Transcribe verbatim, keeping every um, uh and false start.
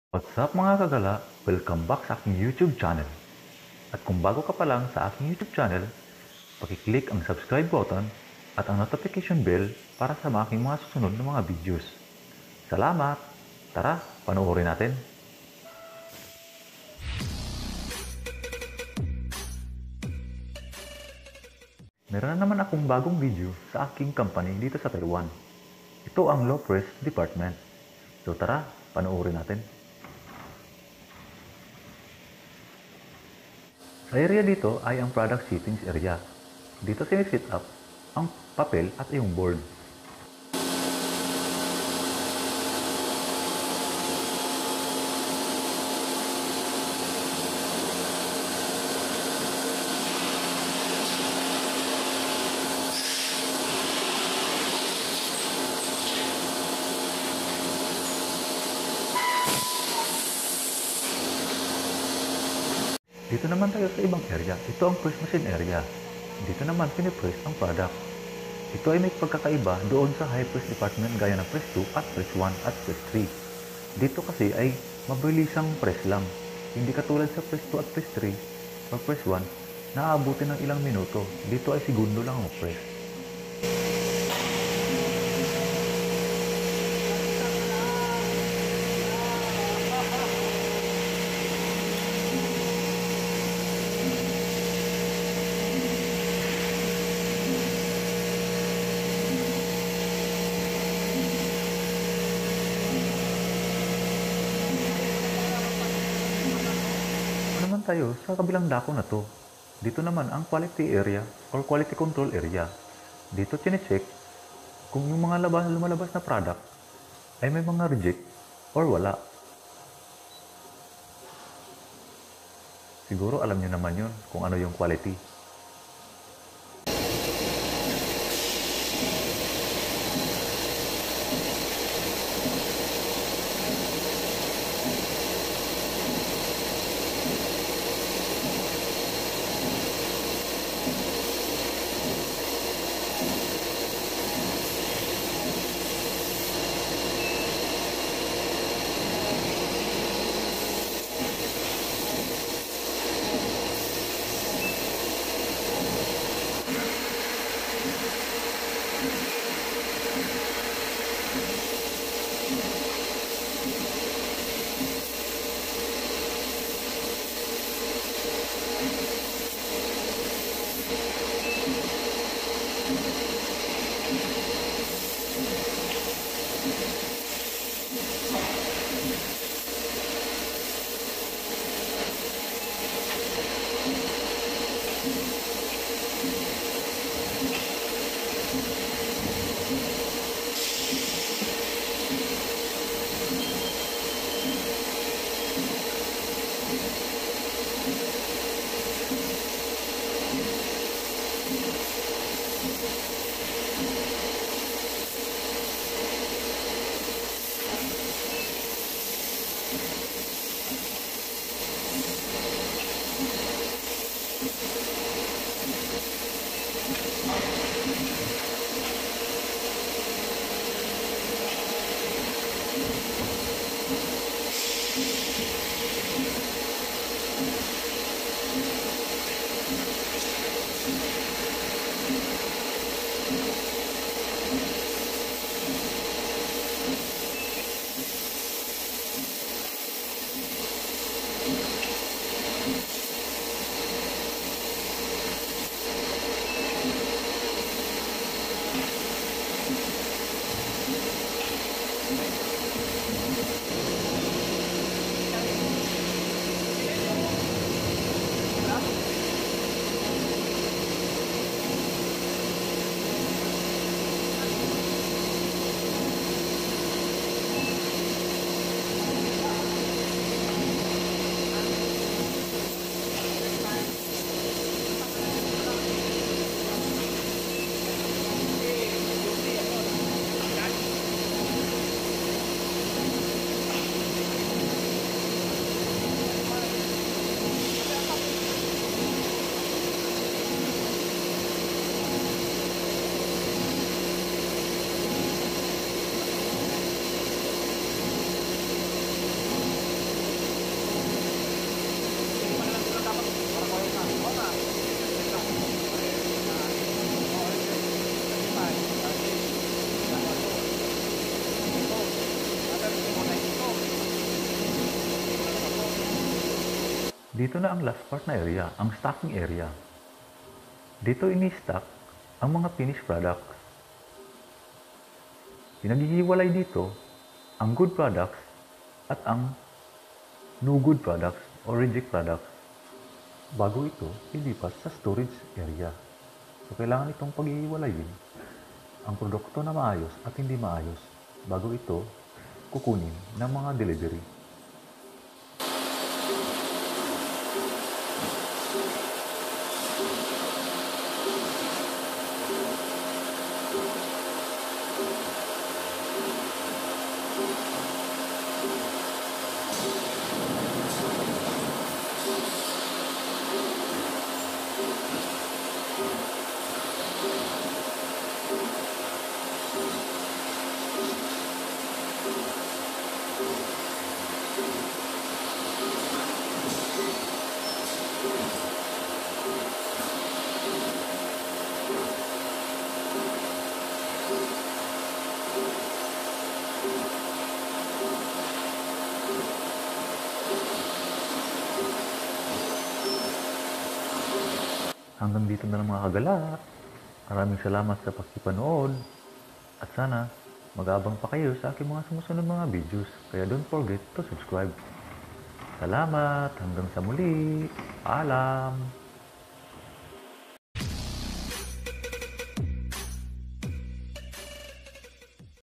What's up mga kagala? Welcome back sa aking YouTube channel. At kung bago ka pa lang sa aking YouTube channel, pakiclick ang subscribe button at ang notification bell para sa aking mga susunod na mga videos. Salamat! Tara, panoorin natin. Meron na naman akong bagong video sa aking company dito sa Taiwan. Ito ang Low Press Department. So tara, panoorin natin. Sa area dito ay ang product settings area. Dito sinisit up ang papel at yung board. Dito naman tayo sa ibang area. Ito ang press machine area. Dito naman pinipress ang product. Ito ay may pagkakaiba doon sa high press department gaya ng press two at press one at press three. Dito kasi ay mabilisang press lang. Hindi katulad sa press two at press three or press one na aabutin ng ilang minuto. Dito ay segundo lang ang press. Naman tayo sa kabilang dako na to. Dito naman ang quality area or quality control area. Dito chine-check kung yung mga labas, lumalabas na product ay may mga reject or wala. Siguro alam niyo naman yun kung ano yung quality. Dito na ang last part na area, ang stocking area. Dito ini-stock ang mga finished products. Pinaghihiwalay dito ang good products at ang no good products or reject products bago ito ilipat sa storage area. So, kailangan itong paghihiwalayin ang produkto na maayos at hindi maayos bago ito kukunin ng mga delivery. Hanggang dito na lang mga kagala. Maraming salamat sa pagkipanood. At sana mag-abang pa kayo sa aking mga sumusunod mga videos. Kaya don't forget to subscribe. Salamat. Hanggang sa muli. Paalam.